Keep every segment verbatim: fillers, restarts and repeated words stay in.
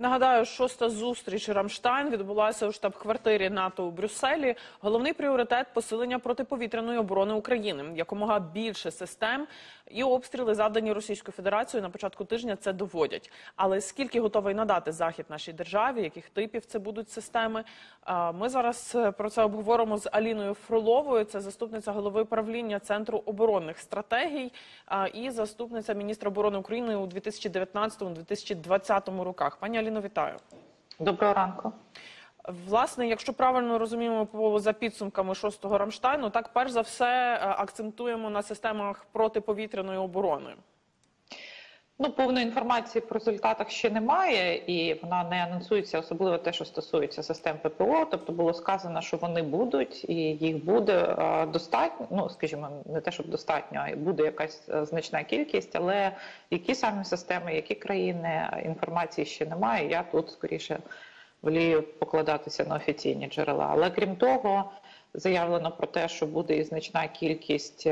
Нагадаю, шоста зустріч Рамштайн відбулася у штаб-квартирі НАТО у Брюсселі. Головний пріоритет – посилення протиповітряної оборони України. Якомога більше систем і обстріли, завдані Російською Федерацією на початку тижня, це доводять. Але скільки готовий надати Захід нашій державі, яких типів це будуть системи? Ми зараз про це обговоримо з Аліною Фроловою. Це заступниця голови правління Центру оборонних стратегій і заступниця міністра оборони України у дві тисячі дев'ятнадцятому - дві тисячі двадцятому роках. Пані Аліно, вітаю. Доброго ранку. Власне, якщо правильно розуміємо за підсумками шостого Рамштайну, так перш за все акцентуємо на системах протиповітряної оборони. Ну, повної інформації про результатах ще немає, і вона не анонсується, особливо те, що стосується систем ППО. Тобто було сказано, що вони будуть, і їх буде достатньо, ну, скажімо, не те, щоб достатньо, а буде якась значна кількість, але які саме системи, які країни, інформації ще немає. Я тут, скоріше, волію покладатися на офіційні джерела. Але крім того, заявлено про те, що буде і значна кількість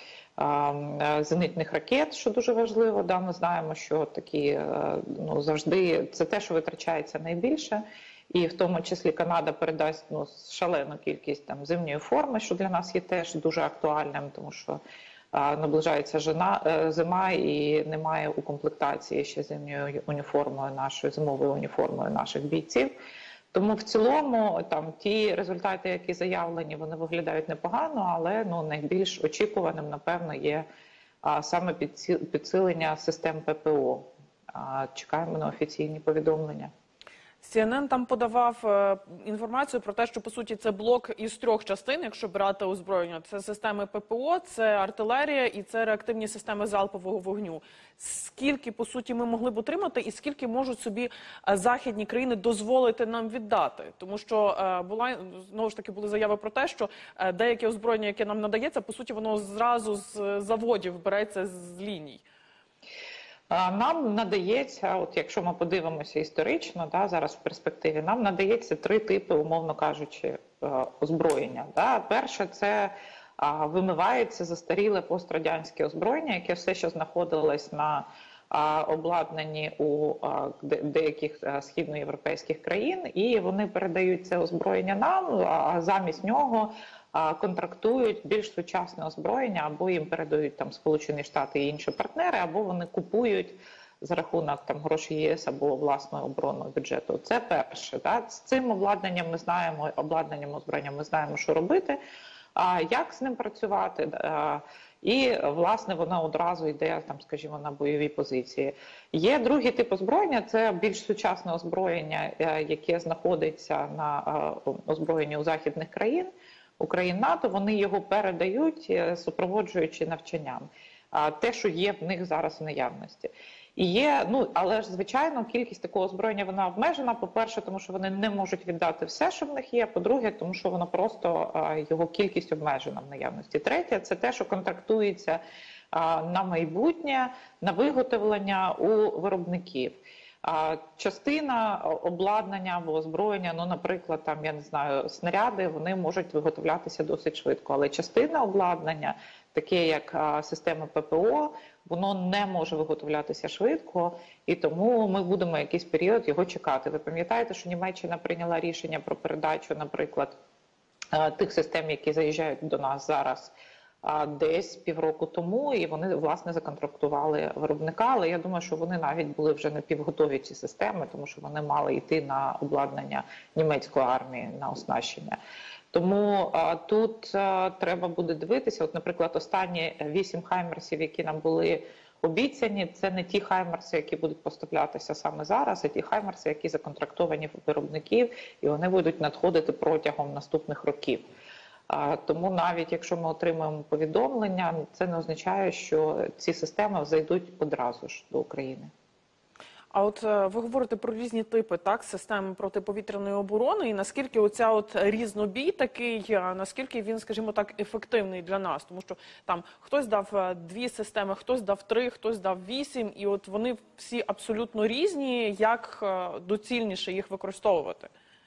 зенитних ракет, що дуже важливо. Да, ми знаємо, що такі, ну, завжди це те, що витрачається найбільше. І в тому числі Канада передасть, ну, шалену кількість там зимньої форми, що для нас є теж дуже актуальним, тому що а, наближається жена, зима і немає укомплектації ще зимньою уніформою нашою, зимовою уніформою наших бійців. Тому в цілому там ті результати, які заявлені, вони виглядають непогано, але ну найбільш очікуваним, напевно, є а, саме підсилення систем ППО. А, чекаємо на офіційні повідомлення. Сі Ен Ен там подавав е, інформацію про те, що, по суті, це блок із трьох частин, якщо брати озброєння. Це системи ППО, це артилерія і це реактивні системи залпового вогню. Скільки, по суті, ми могли б отримати і скільки можуть собі е, західні країни дозволити нам віддати? Тому що е, була, знову ж таки, були заяви про те, що е, деяке озброєння, яке нам надається, по суті, воно зразу з заводів береться з ліній. Нам надається, от якщо ми подивимося історично, да, зараз в перспективі, нам надається три типи, умовно кажучи, озброєння. Да. Перше – це а, вимивається застаріле пострадянське озброєння, яке все ще знаходилось на а, обладнанні у а, де, деяких а, східноєвропейських країн, і вони передають це озброєння нам, а замість нього контрактують більш сучасне озброєння, або їм передають там Сполучені Штати і інші партнери, або вони купують за рахунок там грошей Є С або власного оборонного бюджету. Це перше. Да? З цим обладнанням ми знаємо, обладнанням озброєння ми знаємо, що робити, а як з ним працювати. І, власне, воно одразу йде, там, скажімо, на бойові позиції. Є другий тип озброєння, це більш сучасне озброєння, яке знаходиться на озброєнні у західних країн, у країн НАТО, вони його передають, супроводжуючи навчанням. Те, що є в них зараз в наявності. І є, ну, але ж, звичайно, кількість такого озброєння, вона обмежена. По-перше, тому що вони не можуть віддати все, що в них є. По-друге, тому що воно просто, його кількість обмежена в наявності. Третє, це те, що контрактується на майбутнє, на виготовлення у виробників. А частина обладнання або озброєння, ну, наприклад, там, я не знаю, снаряди, вони можуть виготовлятися досить швидко, але частина обладнання, таке як а, система ППО, воно не може виготовлятися швидко, і тому ми будемо якийсь період його чекати. Ви пам'ятаєте, що Німеччина прийняла рішення про передачу, наприклад, а, тих систем, які заїжджають до нас зараз, десь півроку тому, і вони, власне, законтрактували виробника, але я думаю, що вони навіть були вже напівготові ці системи, тому що вони мали йти на обладнання німецької армії, на оснащення. Тому а, тут а, треба буде дивитися, от, наприклад, останні вісім хаймерсів, які нам були обіцяні, це не ті хаймерси, які будуть поставлятися саме зараз, а ті хаймерси, які законтрактовані в виробників, і вони будуть надходити протягом наступних років. Тому навіть якщо ми отримаємо повідомлення, це не означає, що ці системи зайдуть одразу ж до України. А от ви говорите про різні типи, так, систем протиповітряної оборони, і наскільки оця от різнобій такий, наскільки він, скажімо так, ефективний для нас? Тому що там хтось дав дві системи, хтось дав три, хтось дав вісім, і от вони всі абсолютно різні, як доцільніше їх використовувати?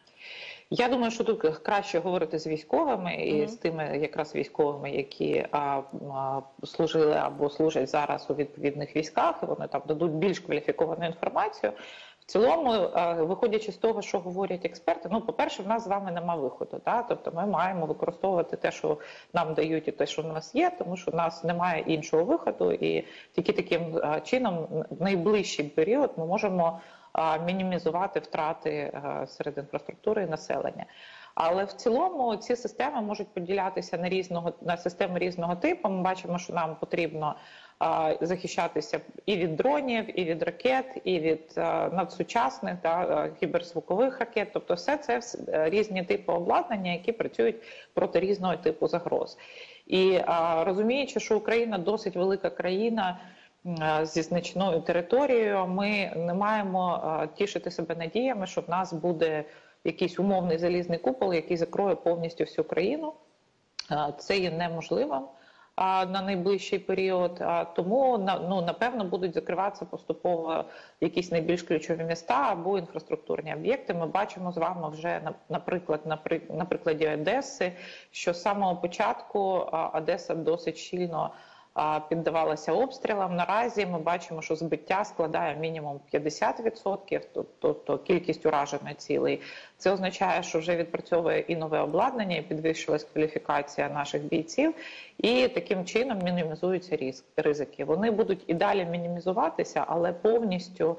Я думаю, що тут краще говорити з військовими і mm-hmm. з тими якраз військовими, які а, а, служили або служать зараз у відповідних військах, і вони там дадуть більш кваліфіковану інформацію. В цілому, е, виходячи з того, що говорять експерти, ну, по-перше, в нас з вами нема виходу. Да? Тобто ми маємо використовувати те, що нам дають, і те, що в нас є, тому що в нас немає іншого виходу, і тільки таким е, чином в найближчий період ми можемо е, мінімізувати втрати е, серед інфраструктури і населення. Але в цілому ці системи можуть поділятися на різного на системи різного типу. Ми бачимо, що нам потрібно а, захищатися і від дронів, і від ракет, і від а, надсучасних да, кіберзвукових ракет. Тобто, все це все, різні типи обладнання, які працюють проти різного типу загроз. І а, розуміючи, що Україна досить велика країна зі значною територією, ми не маємо а, тішити себе надіями, що в нас буде якийсь умовний залізний купол, який закроє повністю всю країну. Це є неможливим на найближчий період. Тому, ну, напевно, будуть закриватися поступово якісь найбільш ключові міста або інфраструктурні об'єкти. Ми бачимо з вами вже, наприклад, на прикладі Одеси, що з самого початку Одеса досить щільно піддавалася обстрілам. Наразі ми бачимо, що збиття складає мінімум п'ятдесят відсотків, тобто кількість уражених цілей. Це означає, що вже відпрацьовує і нове обладнання, і підвищилась кваліфікація наших бійців, і таким чином мінімізуються ризики. Вони будуть і далі мінімізуватися, але повністю...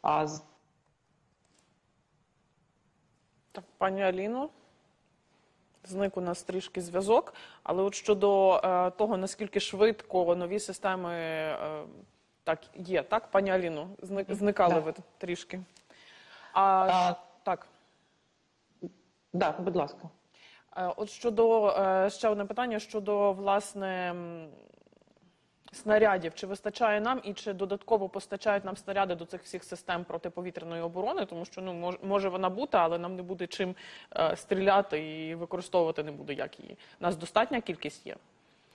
Так, пані Аліно. Зник у нас трішки зв'язок, але от щодо е, того, наскільки швидко нові системи е, так є, так, пані Аліно, зник, зникали так. ви трішки. А, а, так. Так, будь ласка. Е, от щодо, е, ще одне питання щодо, власне, снарядів. Чи вистачає нам і чи додатково постачають нам снаряди до цих всіх систем протиповітряної оборони? Тому що, ну, мож, може вона бути, але нам не буде чим е, стріляти і використовувати не буде як її. У нас достатня кількість є?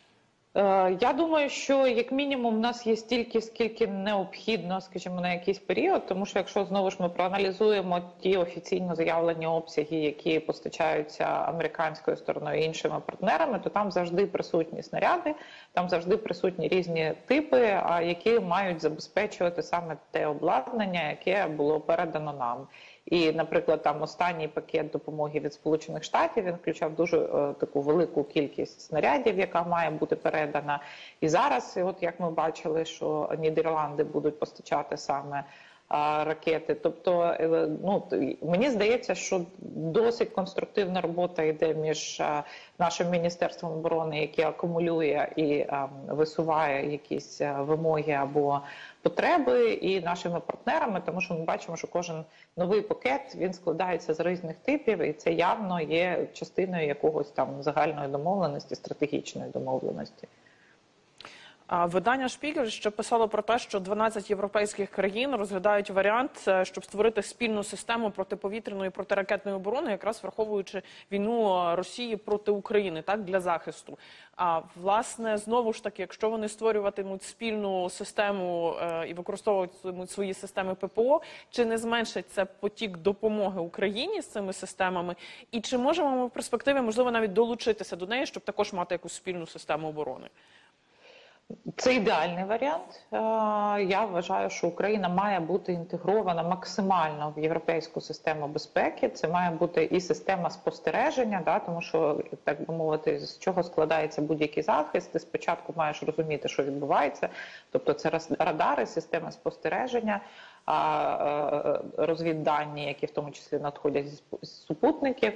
Я думаю, що як мінімум в нас є стільки, скільки необхідно, скажімо, на якийсь період, тому що якщо знову ж ми проаналізуємо ті офіційно заявлені обсяги, які постачаються американською стороною і іншими партнерами, то там завжди присутні снаряди, там завжди присутні різні типи, які мають забезпечувати саме те обладнання, яке було передано нам. І, наприклад, там останній пакет допомоги від Сполучених Штатів, він включав дуже е, таку велику кількість снарядів, яка має бути передана. І зараз, і от як ми бачили, що Нідерланди будуть постачати саме е, ракети. Тобто, е, ну, мені здається, що досить конструктивна робота йде між е, нашим Міністерством оборони, яке акумулює і е, висуває якісь е, вимоги або потреби, і нашими партнерами, тому що ми бачимо, що кожен новий пакет, він складається з різних типів, і це явно є частиною якогось там загальної домовленості, стратегічної домовленості. Видання «Шпігель» ще писало про те, що дванадцять європейських країн розглядають варіант, щоб створити спільну систему протиповітряної і протиракетної оборони, якраз враховуючи війну Росії проти України, так, для захисту. А власне, знову ж таки, якщо вони створюватимуть спільну систему е, і використовуватимуть свої системи ППО, чи не зменшить це потік допомоги Україні з цими системами? І чи можемо ми в перспективі, можливо, навіть долучитися до неї, щоб також мати якусь спільну систему оборони? Це ідеальний варіант. Я вважаю, що Україна має бути інтегрована максимально в європейську систему безпеки. Це має бути і система спостереження, да, тому що, так би мовити, з чого складається будь-який захист. Ти спочатку маєш розуміти, що відбувається. Тобто це радари, система спостереження, розвіддані, які в тому числі надходять з супутників.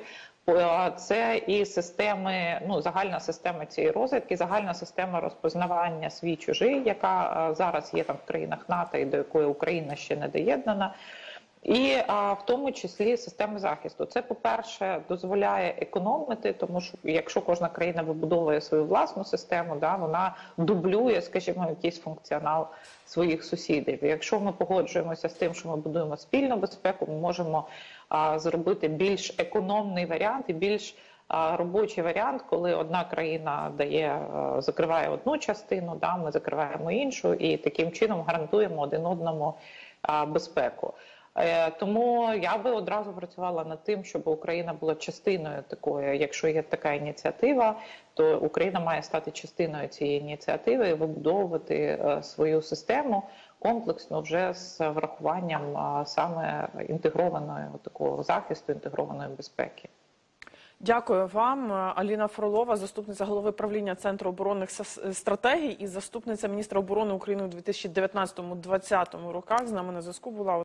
Це і системи, ну, загальна система цієї розвідки, загальна система розпознавання свій-чужий, яка зараз є там в країнах НАТО і до якої Україна ще не доєднана. І а, в тому числі системи захисту. Це, по-перше, дозволяє економити, тому що якщо кожна країна вибудовує свою власну систему, да, вона дублює, скажімо, якийсь функціонал своїх сусідів. І якщо ми погоджуємося з тим, що ми будуємо спільну безпеку, ми можемо а, зробити більш економний варіант і більш а, робочий варіант, коли одна країна дає, а, закриває одну частину, да, ми закриваємо іншу, і таким чином гарантуємо один одному а, безпеку. Е, Тому я би одразу працювала над тим, щоб Україна була частиною такої. Якщо є така ініціатива, то Україна має стати частиною цієї ініціативи і вибудовувати е, свою систему комплексно вже з врахуванням е, саме інтегрованої такого захисту, інтегрованої безпеки. Дякую вам. Аліна Фролова, заступниця голови правління Центру оборонних стратегій і заступниця міністра оборони України у дві тисячі дев'ятнадцятому - двадцятому роках. З нами на зв'язку була.